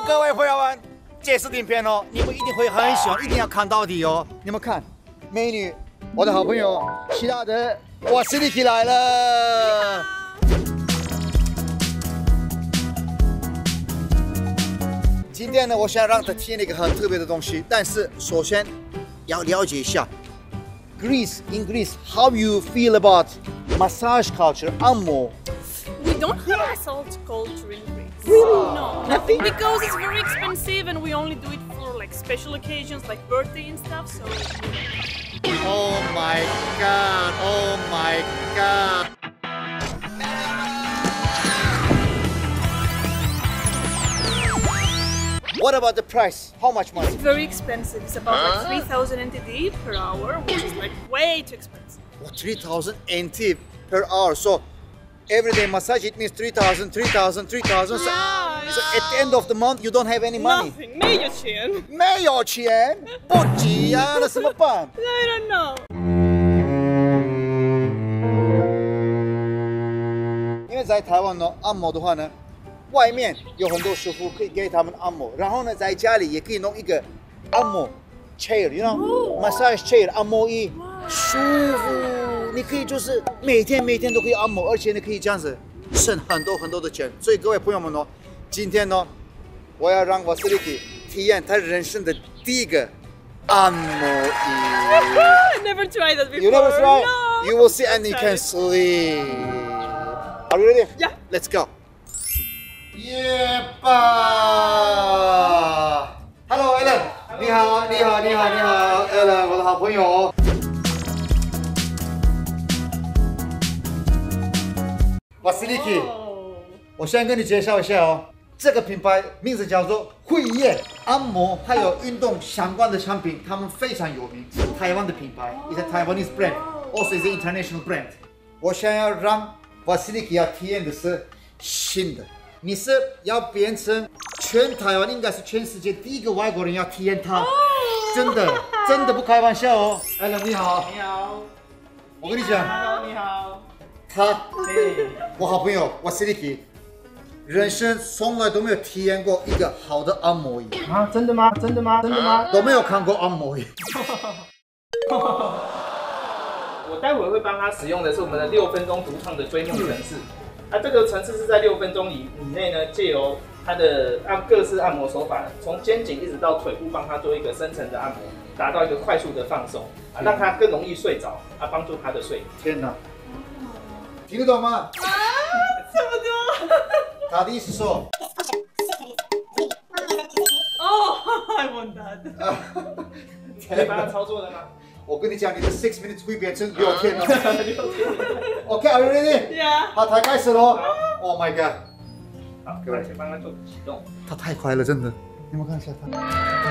各位朋友们，这支影片哦，你们一定会很喜欢，一定要看到底哦。你们看，美女，我的好朋友希拉德，我是Niki来了。今天呢，我想让他体验一个很特别的东西，但是首先要了解一下 Greece in Greece. How you feel about massage culture, 按摩？ We don't have massage culture in Greece. Really? No, Nothing? because it's very expensive and we only do it for like special occasions like birthday and stuff. So Oh my god! Oh my god! What about the price? How much money? it's very expensive. It's about like 3,000 NTD per hour, which is like way too expensive. Oh, 3,000 NT per hour. So everyday massage it means 3,000, 3,000, 3,000. So, Yeah, so at the end of the month you don't have any money. Nothing. 没有钱。 没有钱，不急呀，那怎么办？ I don't know. 因为在台湾呢，按摩的话呢，外面有很多师傅可以给他们按摩，然后呢，在家里也可以弄一个按摩 chair，you know，massage chair 按摩椅，舒服。你可以就是每天都可以按摩，而且你可以这样子省很多的钱。所以各位朋友们呢，今天呢，我要让Vasiliki体验他人生的第一个按摩椅。 I never tried that before. You never try? No. You will see and you can sleep. Are you ready? Yeah. Let's go. Yeah, Hello, Alan. 你好 ，Alan， 我的好朋友。Vasiliki， 我先跟你介绍一下哦。这个品牌名字叫做慧业按摩，还有运动相关的产品，他们非常有名，是台湾的品牌，is a Taiwanese brand, also is an international brand。我想要让Vasiliki要体验的是新的，你是要变成全台湾，应该是全世界第一个外国人要体验它，真的不开玩笑哦。Alan 你好， 你好， 我跟你讲， Hello， 你好， 他，我好朋友Vasiliki。人生从来都没有体验过一个好的按摩椅啊，真的吗？真的吗？真的吗？ 都没有看过按摩椅。 我待会会帮他使用的是我们的6分钟独创的追梦程式。这个程式是在6分钟以内呢，借由它的各式按摩手法，从肩颈一直到腿部，帮他做一个深层的按摩，达到一个快速的放松，让他更容易睡着，帮助他的睡。 天哪，听得懂吗？ 这么多。 他的意思说， Oh, I want that. 可以帮他操作的吗？ 我跟你讲，你的6 minutes 会变成6天了。OK，Are you ready？ Yeah. 好，他开始喽。Oh my god！ 好，各位先帮他做启动。 他太快了，真的。你们看一下他。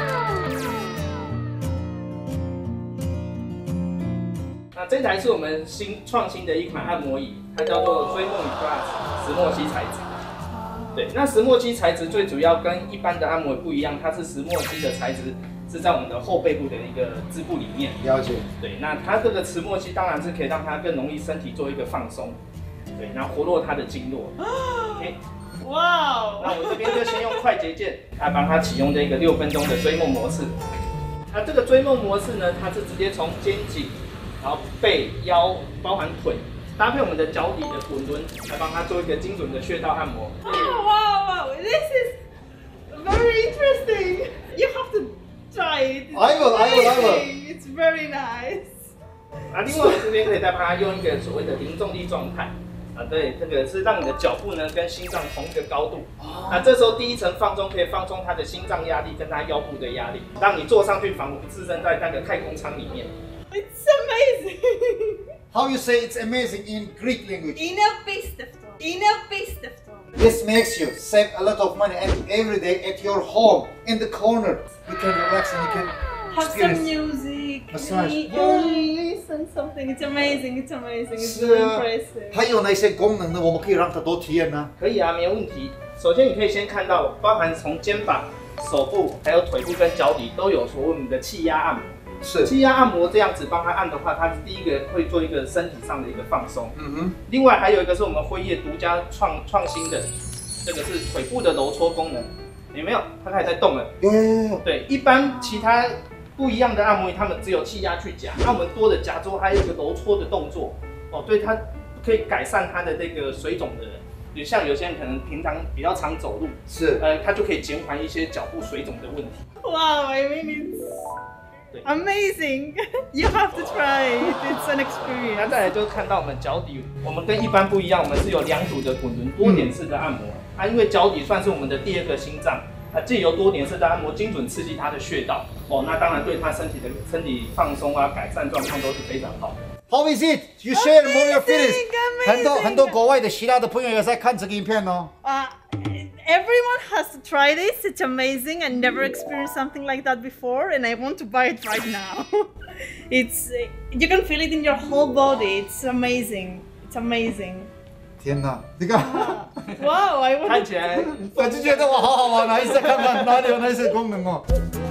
那这台是我们创新的一款按摩椅，它叫做追梦椅 Plus 石墨烯材质。对，那石墨烯材质最主要跟一般的按摩椅不一样，它是石墨烯的材质是在我们的后背部的一个织布里面。 了解。 对，那它这个石墨烯当然是可以让它更容易身体做一个放松，对，然后活络它的经络。OK， Wow. 那我这边就先用快捷键来帮它启用这个6分钟的追梦模式。那这个追梦模式呢，它是直接从肩颈，然后背、腰，包含腿。搭配我们的脚底的滚轮，来帮它做一个精准的穴道按摩。 Oh, wow. This is very interesting. You have to try it. I will. It's very nice. 另外我这边可以再帮它用一个所谓的零重力状态。对，这个是让你的脚步呢跟心脏同一个高度。这时候第一层放松可以放松它的心脏压力跟它腰部的压力，让你坐上去仿佛置身在那个太空舱里面。 It's amazing. How you say it's amazing in Greek language? İnanılmaz. This makes you save a lot of money, and every day at your home, in the corner, you can relax and you can Have some music. Massage. Listen something. It's amazing. It's very impressive. 还有哪些功能呢？我们可以让它多体验呢？ 可以啊，没有问题。首先你可以先看到，包含从肩膀、手部还有腿部跟脚底都有所谓我们的气压按摩。 是气压按摩这样子帮他按的话，它是第一个会做一个身体上的一个放松。 嗯哼。 另外还有一个是我们辉夜独家创新的，这个是腿部的揉搓功能。 有没有？它开始在动了。 有。 对，一般其他不一样的按摩椅，他们只有气压去夹，那我们多的夹之后还有一个揉搓的动作。哦，对，它可以改善它的这个水肿的人。就像有些人可能平常比较常走路， 是， 它就可以减缓一些脚部水肿的问题。 Wow, I mean it's amazing. You have to try it. It's an 那 experience. 再来就是看到我们脚底，我们跟一般不一样，我们是有2组的滚轮多点式的按摩啊，因为脚底算是我们的第2个心脏。借由多点式的按摩，精准刺激它的穴道哦，那当然对它身体放松啊、改善状况都是非常好的。 How is it? You share more your feelings. Amazing. 很多国外的希腊的朋友也在看这个影片哦。 Everyone has to try this. It's amazing. I never experienced something like that before, and I want to buy it right now. It's you can feel it in your whole body. It's amazing. It's amazing. 天哪，这个 Wow, I want. 看起来， 我就觉得哇，好好玩啊！一直在看看哪里有那些功能哦。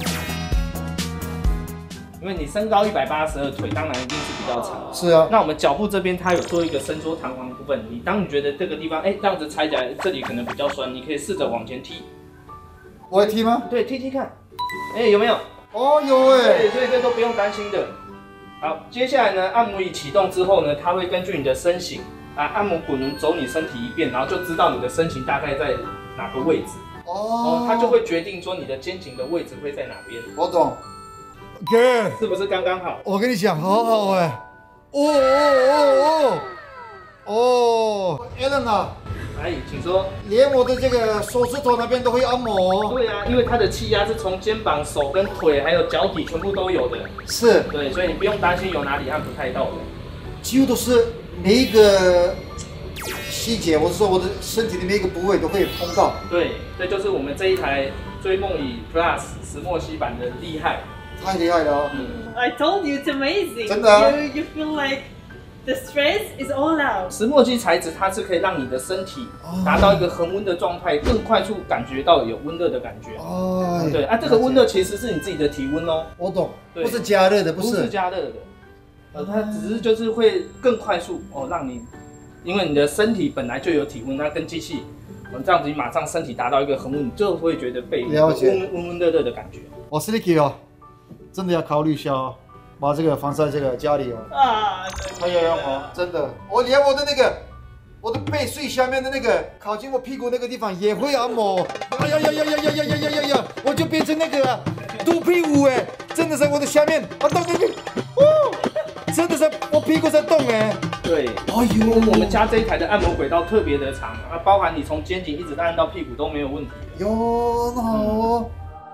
因为你身高182，腿当然一定是比较长。 是啊， 那我们脚部这边它有做一个伸缩弹簧的部分，当你觉得这个地方，这样子踩起来这里可能比较酸，你可以试着往前踢。 我会踢吗？ 对，踢踢看，有没有？ 哦，有哎。 对，所以这都不用担心的。好，接下来呢，按摩椅启动之后呢，它会根据你的身形。按摩滚轮走你身体一遍，然后就知道你的身形大概在哪个位置。哦，它就会决定说你的肩颈的位置会在哪边。 我懂。哥， 是不是刚刚好？ 我跟你讲，好好哎。Alan 啊， 来，请说。 连我的这个手指头那边都会按摩。 对啊，因为它的气压是从肩膀、手跟腿还有脚底全部都有的。 是。 对，所以你不用担心有哪里按不太到的。 几乎都是每一个细节，我是说我的身体的每一个部位都可以碰到。 对，这就是我们这一台追梦椅 Plus 石墨烯版的厉害。 太厉害了哦！ I told you it's amazing. 真的啊 You feel like the stress is all out. 石墨烯材质它是可以让你的身体达到一个恒温的状态，更快速感觉到有温热的感觉。 哦， 对啊，这个温热其实是你自己的体温哦。 我懂， 对不是加热的， 不是加热的。它只是就是会更快速哦，让你，因为你的身体本来就有体温，那跟机器，这样子你马上身体达到一个恒温，你就会觉得被温热的感觉。 我是 Licky 哦，真的要考虑一下哦，把这个防晒这个家里哦，还要用哦，真的，我连我的那个我的背最下面的那个靠近我屁股那个地方也会按摩，哎呀，我就变成那个肚皮舞哎，真的是我的下面，啊到那边，真的是我屁股在动哎。 对，哎呦，我们家这一台的按摩轨道特别的长啊，包含你从肩颈一直按到屁股都没有问题。 哟，那好哦。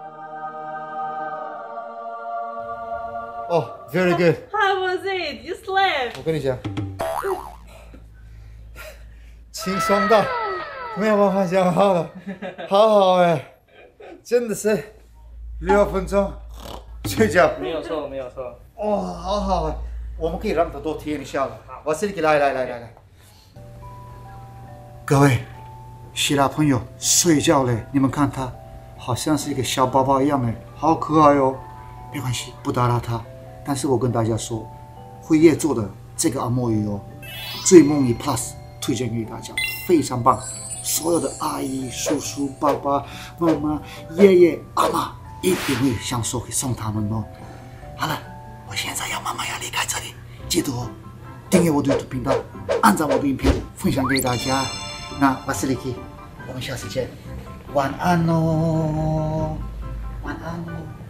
哦 ，very good。 How was it? You slept. 我跟你讲，轻松到没有办法讲好了，好好哎，真的是6分钟睡觉。 没有错，没有错。 哦，好好哎，我们可以让他多体验一下了。我这里来，各位希腊朋友睡觉嘞，你们看他好像是一个小宝宝一样哎，好可爱哦。没关系，不打扰他。但是我跟大家说，辉夜做的这个按摩椅哦，追梦椅 Plus 推荐给大家，非常棒。所有的阿姨、叔叔、爸爸妈妈、爷爷、阿妈一定会享受，会送他们哦。好了，我现在慢慢要离开这里，记得哦，订阅我的 YouTube 频道，按照我的影片分享给大家。那我是 Licky，我们下次见，晚安哦，晚安哦。